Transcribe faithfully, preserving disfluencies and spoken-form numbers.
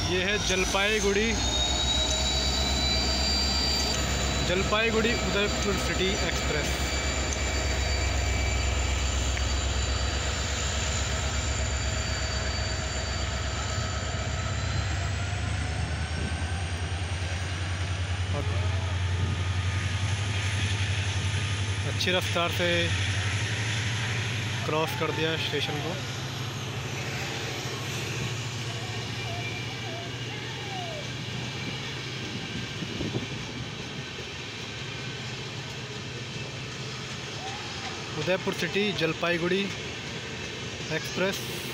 ये है Jalpaiguri Jalpaiguri Udaipur city express. अच्छी रफ्तार से क्रॉस कर दिया स्टेशन को। Udaipur city Jalpaiguri express.